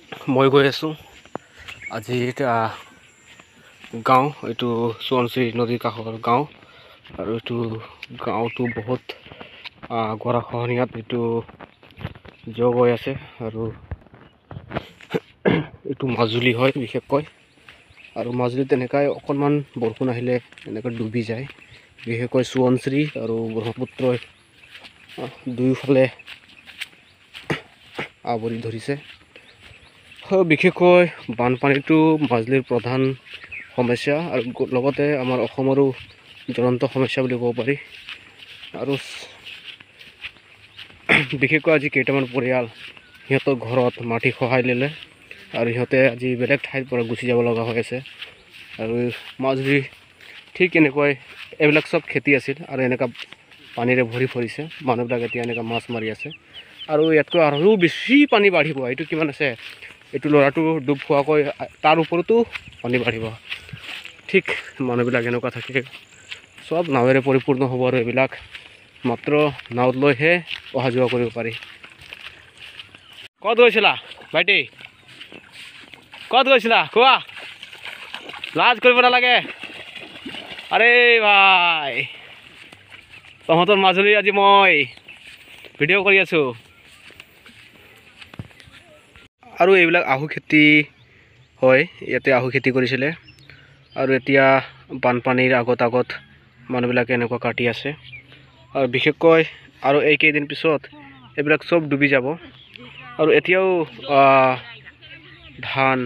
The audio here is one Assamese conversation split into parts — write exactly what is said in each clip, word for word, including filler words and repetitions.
মই গৈ আছোঁ আজি এটা গাঁও, এইটো সোৱণশিৰি নদীৰ কাষৰ গাঁও আৰু এইটো গাঁওটো বহুত গৰাখহনীয়াত এইটো যোগ হৈ আছে আৰু এইটো মাজুলী হয় বিশেষকৈ। আৰু মাজুলীত তেনেকৈ অকণমান বৰষুণ আহিলে এনেকৈ ডুবি যায়, বিশেষকৈ সোৱণশিৰি আৰু ব্ৰহ্মপুত্ৰই দুয়োফালে আৱৰি ধৰিছে। বিশেষকৈ বানপানীটো মাজুলীৰ প্ৰধান সমস্যা আৰু লগতে আমাৰ অসমৰো জ্বলন্ত সমস্যা বুলি ক'ব পাৰি। আৰু বিশেষকৈ আজি কেইটামান পৰিয়াল সিহঁতৰ ঘৰত মাটি খহাই ল'লে আৰু সিহঁতে আজি বেলেগ ঠাইৰ পৰা গুচি যাব লগা হৈ আছে। আৰু মাজুলী ঠিক এনেকুৱাই এইবিলাক চব খেতি আছিল আৰু এনেকুৱা পানীৰে ভৰি পৰিছে। মানুহবিলাক এতিয়া এনেকুৱা মাছ মাৰি আছে আৰু ইয়াতকৈ আৰু বেছি পানী বাঢ়িব। এইটো কিমান আছে, এইটো ল'ৰাটো ডুব খোৱাকৈ তাৰ ওপৰতো পানী বাঢ়িব। ঠিক মানুহবিলাক এনেকুৱা থাকে, চব নাৱেৰে পৰিপূৰ্ণ হ'ব আৰু এইবিলাক মাত্ৰ নাৱত লৈহে অহা যোৱা কৰিব পাৰি। ক'ত গৈছিলা ভাইটি, ক'ত গৈছিলা কোৱা? লাজ কৰিব নালাগে। আৰে ভাই, তহঁতৰ মাজুলী আজি মই ভিডিঅ' কৰি আছোঁ। আৰু এইবিলাক আহু খেতি হয়, ইয়াতে আহু খেতি কৰিছিলে আৰু এতিয়া বানপানীৰ আগত আগত মানুহবিলাকে এনেকুৱা কাটি আছে। আৰু বিশেষকৈ আৰু এইকেইদিন পিছত এইবিলাক চব ডুবি যাব। আৰু এতিয়াও ধান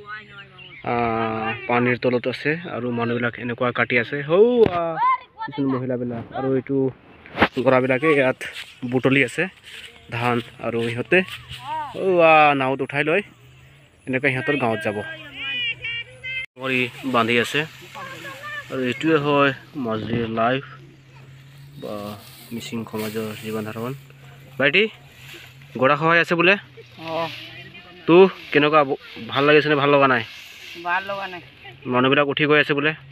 পানীৰ তলত আছে আৰু মানুহবিলাক এনেকুৱা কাটি আছে, সৌ কিছুমান মহিলাবিলাক আৰু এইটো ল'ৰাবিলাকে ইয়াত বুটলি আছে ধান আৰু সিহঁতে নাৱত উঠাই লৈ এনেকৈ সিহঁতৰ গাঁৱত যাব কৰি বান্ধি আছে। আৰু এইটোৱে হয় মাজুলীৰ লাইফ বা মিচিং সমাজৰ জীৱন ধাৰণ। ভাইটি, গৰা খহাই আছে বোলে, তো কেনেকুৱা, ভাল লাগিছেনে ভাল লগা নাই? ভাল লগা নাই। মানুহবিলাক উঠি গৈ আছে বোলে।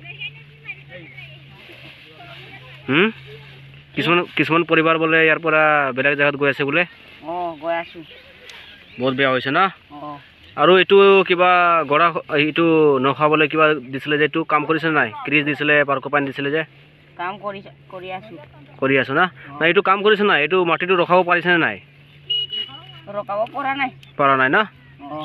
হুম কিছুমান কিছুমান পৰিবাৰ বোলে ইয়াৰ পৰা বেলেগ জেগাত গৈ আছে বোলে। অঁ, গৈ আছোঁ। বহুত বেয়া হৈছে না। অঁ, আৰু এইটো কিবা গৰা এইটো নখাবলৈ কিবা দিছিলে যে, এইটো কাম কৰিছে নাই? ক্ৰিজ দিছিলে, পাৰ্ক পানী দিছিলে যে, কাম কৰি কৰি আছোঁ। কৰি আছো না? না এইটো কাম কৰিছে নাই? এইটো মাটিটো ৰখাব পাৰিছেনে নাই? ৰখাব পৰা নাই। পৰা নাই না? অঁ,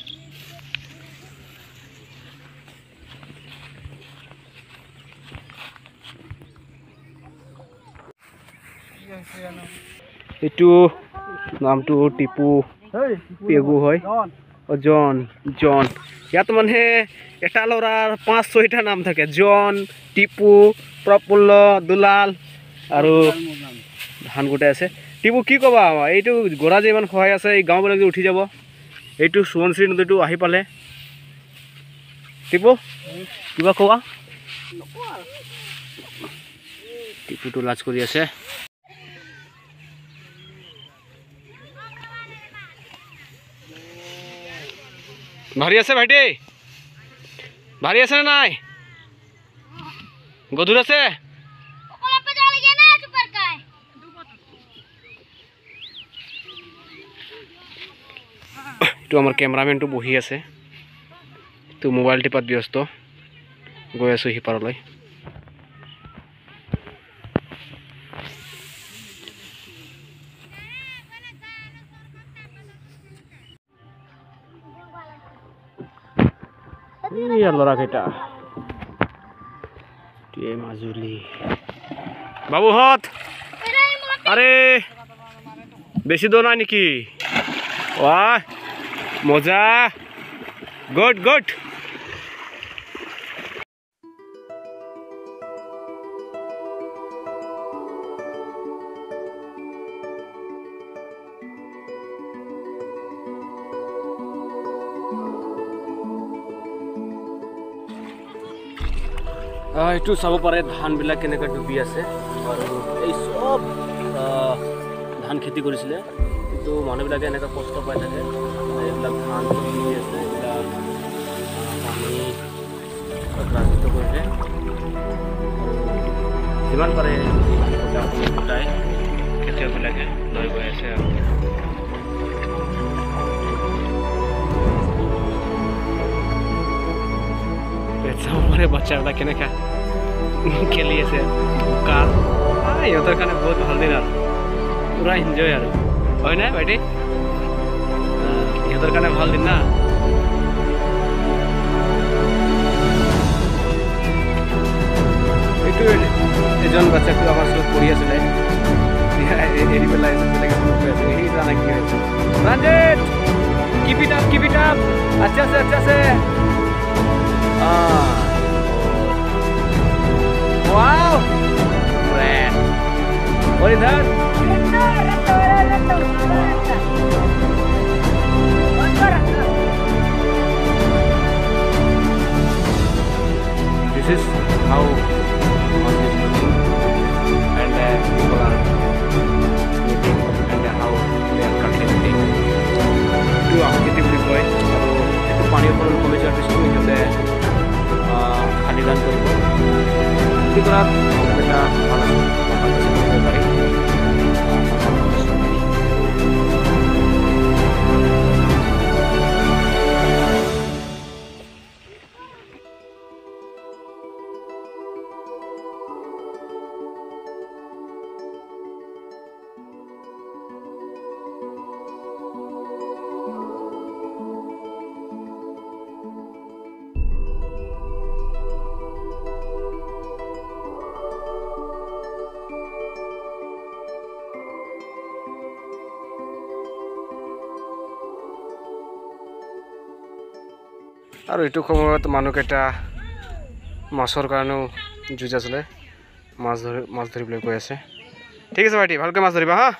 এইটো নামটো টিপু পেগু হয়। জন জন ইয়াত মানে এটা ল'ৰাৰ পাঁচ ছয়টা নাম থাকে। জন, টিপু, প্ৰফুল্ল, দুলাল আৰু ধান গোটাই আছে। টিপু কি ক'বা, এইটো গৰা যে ইমান সহায় আছে, এই গাঁওবিলাক যে উঠি যাব, এইটো সোৱণশিৰি নদীটো আহি পালে। টিপু কিবা ক'বা? টিপুটো লাজ কৰি আছে। ভাৰী আছে ভাইটি, ভাৰী আছে নে নাই? গধুৰ আছে? এইটো আমাৰ কেমেৰামেনটো বহি আছে, তো মোবাইল টিপাত ব্যস্ত। গৈ আছোঁ সিপাৰলৈ। ল'ৰাকেইটা মাজুলী বাবুহঁত, আৰে বেছি দূৰ নাই নেকি? ৱাহ মজা, গুড গুড। এইটো চাব পাৰে ধানবিলাক কেনেকৈ ডুবি আছে। আৰু এই চব ধান খেতি কৰিছিলে, কিন্তু মানুহবিলাকে এনেকৈ কষ্ট পাই থাকে। এইবিলাক ধান ডুবি আছে, এইবিলাক পানী প্ৰাকৃত কৰিলে যিমান পাৰে গোটাই খেতিয়কবিলাকে লৈ গৈ আছে আৰু চামৰে বাচ্চাবিলাক কেনেকা খেলি আছে বোকাত সিহঁতৰ কাৰণে বহুত ভাল দিন আৰু পূৰা এনজয় আৰু হয় নাই ভাইটি সিহঁতৰ কাৰণে ভাল দিন না এইটো এজন বাচ্চাটো আমাৰ ওচৰত পঢ়ি আছিলে এৰি পেলাই বেলেগে ফোন কৰি আছে এই জানা কি হৈছে Ranjit keep it up keep it up अच्छा से अच्छा से ah wow great और इधर this is how one is looking and uh, people are meeting and uh, how they are cultivating to akiti boli koi aru etu pani upor kome jar bistu hote khali dan koribo tikra eta bhala bhala pare আৰু এইটো সময়ত মানুহকেইটা মাছৰ কাৰণেও যুঁজ আছিলে মাছ ধৰি মাছ ধৰিবলৈ গৈ আছে ঠিক আছে ভাইটি ভালকৈ মাছ ধৰিবা হা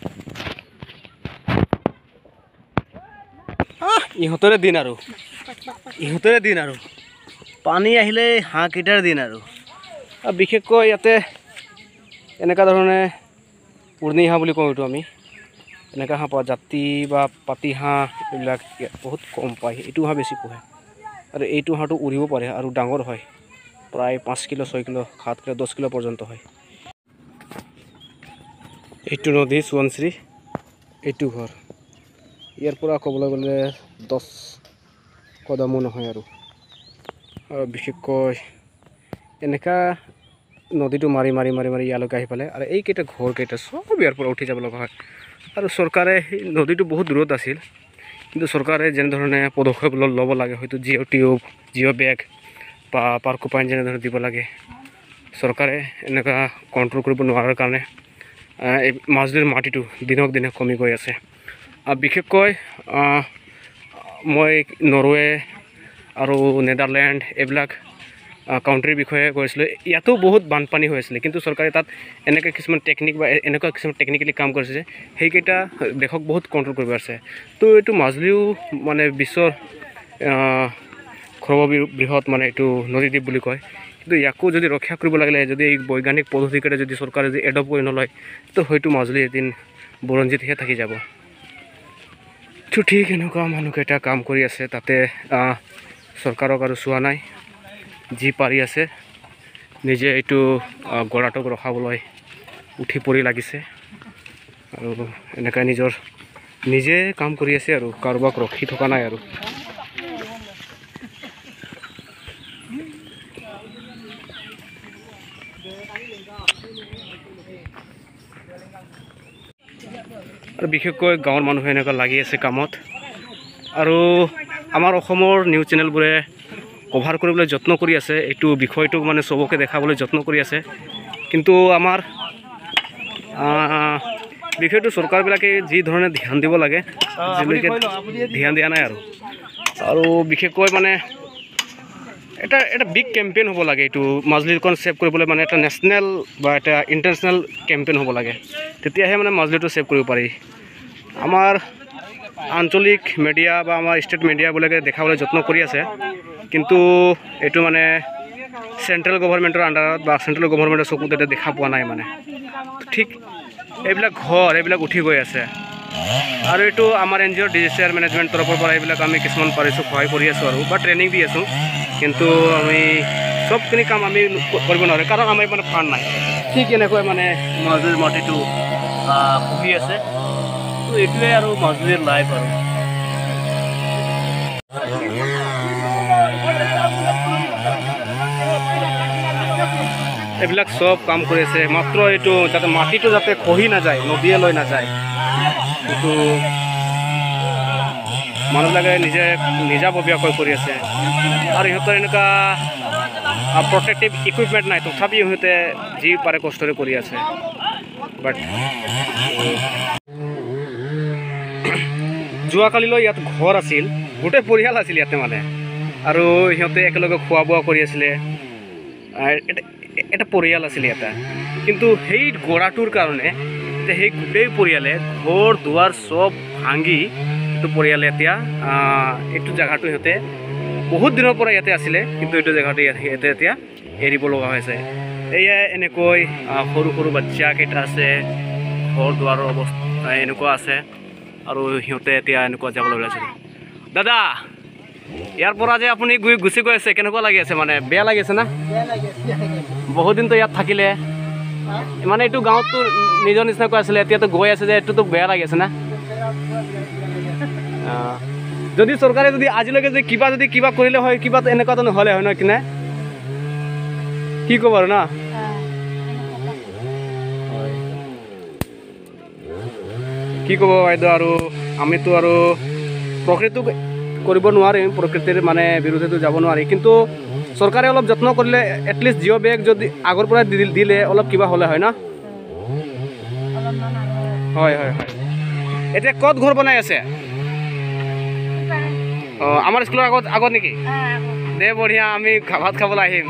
ইহঁতৰে দিন আৰু ইহঁতৰে দিন আৰু পানী আহিলে হাঁহ কেইটাৰ দিন আৰু বিশেষকৈ ইয়াতে এনেকুৱা ধৰণে পুৰণি হাঁহ বুলি কওঁ এইটো আমি এনেকুৱা হাঁহ পোৱা জাতি বা পাতি হাঁহ এইবিলাক বহুত কম পায় এইটো হাঁহ বেছি পোহে আৰু এইটো হাঁহটো উৰিব পাৰে আৰু ডাঙৰ হয় প্ৰায় পাঁচ কিলো ছয় কিলো সাত কিলো দহ কিলো পৰ্যন্ত হয় এইটো নদী সোৱণশ্ৰী এইটো ঘৰ ইয়াৰ পৰা ক'বলৈ গ'লে দহ কদমো নহয় আৰু আৰু বিশেষকৈ এনেকুৱা নদীটো মাৰি মাৰি মাৰি মাৰি ইয়ালৈকে আহি পালে আৰু এইকেইটা ঘৰকেইটা চব ইয়াৰ পৰা উঠি যাব লগা হয় আৰু চৰকাৰে সেই নদীটো বহুত দূৰত আছিল কিন্তু চৰকাৰে যেনেধৰণে পদক্ষেপ ল'ব লাগে হয়তো জিঅ' টিউব জিঅ' বেগ বা পাৰ্কো পাইন যেনেধৰণে দিব লাগে চৰকাৰে এনেকুৱা কণ্ট্ৰল কৰিব নোৱাৰাৰ কাৰণে এই মাজুলীৰ মাটিটো দিনক দিনে কমি গৈ আছে আৰু বিশেষকৈ মই নৰৱে আৰু নেদাৰলেণ্ড এইবিলাক কাউণ্ট্ৰিৰ বিষয়ে কৈছিলোঁ ইয়াতো বহুত বানপানী হৈ আছিলে কিন্তু চৰকাৰে তাত এনেকৈ কিছুমান টেকনিক বা এনেকুৱা কিছুমান টেকনিকেলি কাম কৰিছে যে সেইকেইটা দেশক বহুত কণ্ট্ৰল কৰিব আছে তো এইটো মাজুলীও মানে বিশ্বৰ সৰ্ববৃহৎ মানে এইটো নদীদ্বীপ বুলি কয় কিন্তু ইয়াকো যদি ৰক্ষা কৰিব লাগিলে যদি এই বৈজ্ঞানিক পদ্ধতিকেইটা যদি চৰকাৰে যদি এডপ্ট কৰি নলয় তো হয়তো মাজুলী এদিন বুৰঞ্জীতহে থাকি যাব তো ঠিক এনেকুৱা মানুহকেইটা কাম কৰি আছে তাতে চৰকাৰক আৰু চোৱা নাই যি পাৰি আছে নিজে এইটো গৰাটোক ৰখাবলৈ উঠি পৰি লাগিছে আৰু এনেকৈ নিজৰ নিজে কাম কৰি আছে আৰু কাৰোবাক ৰখি থকা নাই আৰু আৰু বিশেষকৈ গাঁৱৰ মানুহে এনেকুৱা লাগি আছে কামত আৰু আমাৰ অসমৰ নিউজ চেনেলবোৰে কভাৰ কৰিবলৈ যত্ন কৰি আছে এইটো বিষয়টোক মানে চবকে দেখাবলৈ যত্ন কৰি আছে কিন্তু আমাৰ বিষয়টো চৰকাৰবিলাকে যি ধৰণে ধ্যান দিব লাগে আজিলৈকে ধ্যান দিয়া নাই আৰু আৰু বিশেষকৈ মানে এটা এটা বিগ কেম্পেইন হ'ব লাগে এইটো মাজুলীখন ছেভ কৰিবলৈ মানে এটা নেশ্যনেল বা এটা ইণ্টাৰনেশ্যনেল কেম্পেইন হ'ব লাগে তেতিয়াহে মানে মাজুলীটো ছেভ কৰিব পাৰি আমাৰ আঞ্চলিক মিডিয়া বা আমাৰ ষ্টেট মিডিয়াবিলাকে দেখাবলৈ যত্ন কৰি আছে কিন্তু এইটো মানে চেণ্ট্ৰেল গভৰ্ণমেণ্টৰ আণ্ডাৰত বা চেণ্ট্ৰেল গভৰ্ণমেণ্টৰ চকুত এটা দেখা পোৱা নাই মানে ঠিক এইবিলাক ঘৰ এইবিলাক উঠি গৈ আছে আৰু এইটো আমাৰ N G O disaster management তৰফৰ পৰা এইবিলাক আমি কিছুমান পাৰিছোঁ সহায় কৰি আছোঁ আৰু বা ট্ৰেইনিং দি আছোঁ কিন্তু আমি সবখিনি কাম আমি কৰিব নোৱাৰোঁ কাৰণ আমাৰ মানে ফাণ্ড নাই ঠিক এনেকৈ মানে মাজুলীৰ মাটিটো পুহি আছে তো এইটোৱে আৰু মাজুলীৰ লাইফ আৰু এইবিলাক সব কাম কৰি আছে মাত্ৰ এইটো যাতে মাটিটো যাতে খহি নাযায় নদীয়ে লৈ নাযায় এইটো মানুহবিলাকে নিজে নিজাববীয়াকৈ কৰি আছে আৰু ইহঁতৰ এনেকুৱা প্ৰটেক্টিভ ইকুইপমেণ্ট নাই তথাপি ইহঁতে যি পাৰে কষ্টৰে কৰি আছে বাট যোৱাকালিলৈ ইয়াত ঘৰ আছিল গোটেই পৰিয়াল আছিল ইয়াতে মানে আৰু সিহঁতে একেলগে খোৱা বোৱা কৰি আছিলে এটা পৰিয়াল আছিলে এটা কিন্তু সেই গৰাটোৰ কাৰণে সেই গোটেই পৰিয়ালে ঘৰ দুৱাৰ চব ভাঙি এইটো পৰিয়ালে এতিয়া এইটো জেগাটো সিহঁতে বহুত দিনৰ পৰা ইয়াতে আছিলে কিন্তু এইটো জেগাটো ইয়াতে এতিয়া এৰিব লগা হৈছে এয়া এনেকৈ সৰু সৰু বাচ্চা কেইটা আছে ঘৰ দুৱাৰৰ অৱস্থা এনেকুৱা আছে আৰু সিহঁতে এতিয়া এনেকুৱা যাবলৈ ওলাইছে দাদা ইয়াৰ পৰা যে আপুনি গৈ গুচি গৈ আছে কেনেকুৱা লাগি আছে মানে বেয়া লাগি আছে না বহুত দিনতো ইয়াত থাকিলে মানে এইটো গাঁৱততো নিজৰ নিচিনাকৈ আছিলে এতিয়াতো গৈ আছে যে এইটোতো বেয়া লাগি আছে না যদি চৰকাৰে যদি আজিলৈকে যদি কিবা যদি কিবা কৰিলে হয় কিবা এনেকুৱাতো নহ'লে হয় নহয় কিনে কি ক'ব আৰু না কি ক'ব বাইদেউ আৰু আমিতো আৰু প্ৰকৃতিক কৰিব নোৱাৰিম প্ৰকৃতিৰ মানে বিৰুদ্ধেতো যাব নোৱাৰি কিন্তু চৰকাৰে অলপ যত্ন কৰিলে এটলিষ্ট জিঅ' বেগ যদি আগৰ পৰা দিলে অলপ কিবা হ'লে হয় না হয় হয় হয় এতিয়া ক'ত ঘৰ বনাই আছে অঁ আমাৰ স্কুলৰ আগত আগত নেকি দে বঢ়িয়া আমি ভাত খাবলৈ আহিম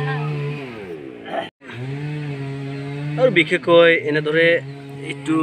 আৰু বিশেষকৈ এনেদৰে এইটো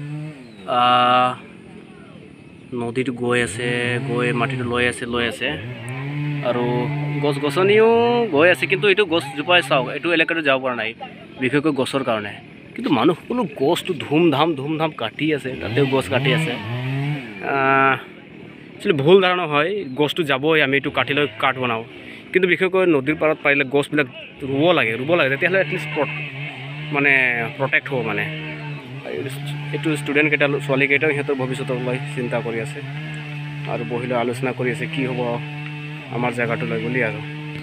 নদীটো গৈ আছে গৈ মাটিটো লৈ আছে লৈ আছে আৰু গছ গছনিও গৈ আছে কিন্তু এইটো গছজোপাই চাওক এইটো এলেকাটো যাব পৰা নাই বিশেষকৈ গছৰ কাৰণে কিন্তু মানুহ সকলো গছটো ধুমধাম ধুমধাম কাটি আছে তাতেও গছ কাটি আছে একচুৱেলি ভুল ধাৰণা হয় গছটো যাবই আমি এইটো কাটি লৈ কাঠ বনাওঁ কিন্তু বিশেষকৈ নদীৰ পাৰত পাৰিলে গছবিলাক ৰুব লাগে ৰুব লাগে তেতিয়াহ'লে এটলিষ্ট মানে প্ৰটেক্ট হ'ব মানে এইটো ষ্টুডেণ্টকেইটা ছোৱালীকেইটাও সিহঁতৰ ভৱিষ্যতক লৈ চিন্তা কৰি আছে আৰু বহি লৈ আলোচনা কৰি আছে কি হ'ব আমাৰ জেগাটোলৈ বুলি আৰু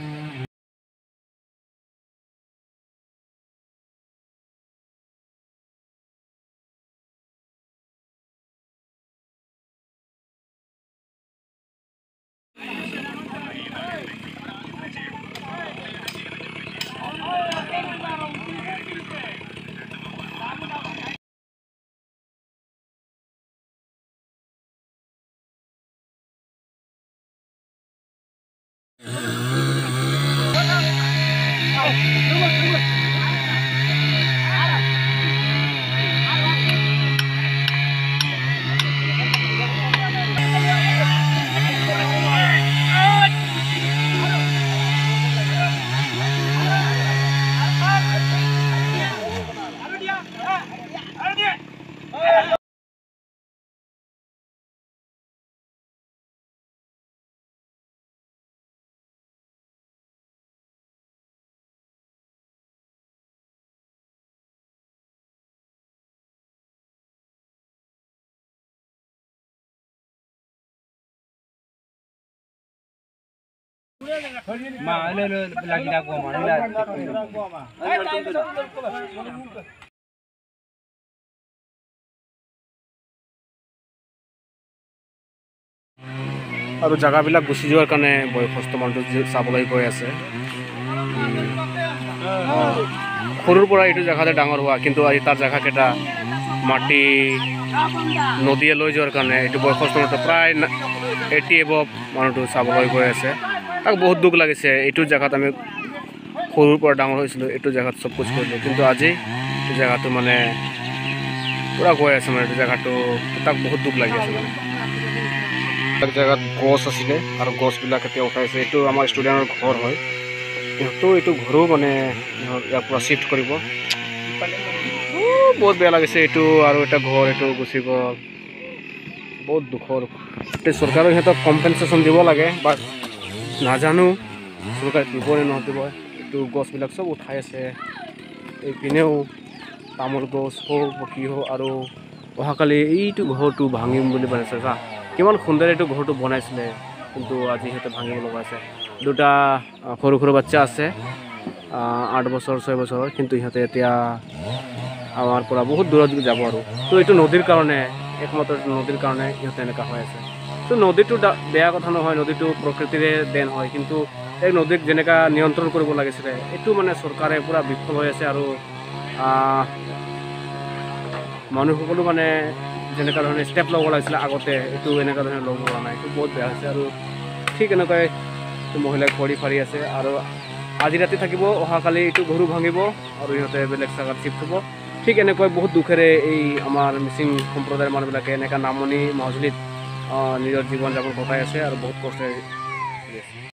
আৰু জেগাবিলাক গুচি যোৱাৰ কাৰণে বয়সস্থ মানুহটো চাবলৈ গৈ আছে সৰুৰ পৰা এইটো জেগাতে ডাঙৰ হোৱা কিন্তু আজি তাৰ জেগাকেইটা মাটি নদীয়ে লৈ যোৱাৰ কাৰণে এইটো বয়সস্থ মানুহটো প্ৰায় এইটি এবভ মানুহটো চাবলৈ গৈ আছে তাক বহুত দুখ লাগিছে এইটো জেগাত আমি সৰুৰ পৰা ডাঙৰ হৈছিলোঁ এইটো জেগাত চব কুছ কৰিলোঁ কিন্তু আজি এইটো জেগাটো মানে পূৰা গৈ আছে মানে এইটো জেগাটো তাক বহুত দুখ লাগি আছে মানে এক জেগাত গছ আছিলে আৰু গছবিলাক এতিয়া উঠাইছে এইটো আমাৰ ষ্টুডেণ্টৰ ঘৰ হয় সিহঁতো এইটো ঘৰো মানে ইয়াৰ পৰা চিফ্ট কৰিব বহুত বেয়া লাগিছে এইটো আৰু এটা ঘৰ এইটো গুচি গ'ল বহুত দুখৰ চৰকাৰে সিহঁতক কম্পেনচেশ্যন দিব লাগে বা নাজানো চৰকাৰে দিব নে নদিব এইটো গছবিলাক চব উঠাই আছে এইপিনেও তামোল গছ হওক কি হওক আৰু অহাকালি এইটো ঘৰটো ভাঙিম বুলি বনাইছে চা কিমান সুন্দৰ এইটো ঘৰটো বনাইছিলে কিন্তু আজি সিহঁতে ভাঙিব লগা আছে দুটা সৰু সৰু বাচ্চা আছে আঠ বছৰ ছয় বছৰ, কিন্তু সিহঁতে এতিয়া আমাৰ পৰা বহুত দূৰত যাব আৰু। তো এইটো নদীৰ কাৰণে, একমাত্ৰ নদীৰ কাৰণে সিহঁতে এনেকুৱা হৈ আছে। তো নদীটো বেয়া কথা নহয়, নদীটো প্ৰকৃতিৰে দেন হয়, কিন্তু এই নদীক যেনেকুৱা নিয়ন্ত্ৰণ কৰিব লাগিছিলে এইটো মানে চৰকাৰে পূৰা বিফল হৈ আছে। আৰু মানুহসকলো মানে যেনেকুৱা ধৰণে ষ্টেপ ল'ব লাগিছিলে আগতে, এইটো এনেকুৱা ধৰণে ল'ব পৰা নাই, এইটো বহুত বেয়া হৈছে। আৰু ঠিক এনেকুৱাই মহিলাই খৰি ফাৰি আছে, আৰু আজি ৰাতি থাকিব, অহাকালি এইটো ঘৰো ভাঙিব আৰু সিহঁতে বেলেগ জাগাত চিফ্ট হ'ব। ঠিক এনেকৈ বহুত দুখেৰে এই আমাৰ মিচিং সম্প্ৰদায়ৰ মানুহবিলাকে এনেকুৱা নামনি মাজুলীত নিজৰ জীৱন যাপন কটাই আছে আৰু বহুত কষ্ট